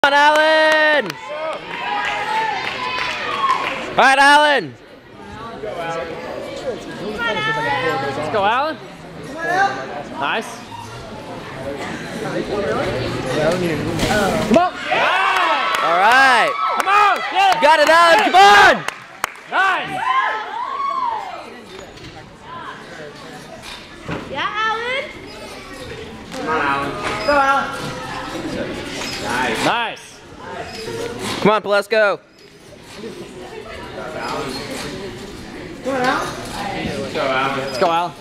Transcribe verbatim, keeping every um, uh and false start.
Come on, Alan! All right, Alan! Let's go, Alan. Nice. Come on! All right. Come on! Get it. Got it, Alan. Come on! Nice. Yeah, Alan. Come on, Alan. Go, Alan. Nice. Nice. Come on, Palesko. Come on, Alan. Let's go, Alan. Let's go, Alan.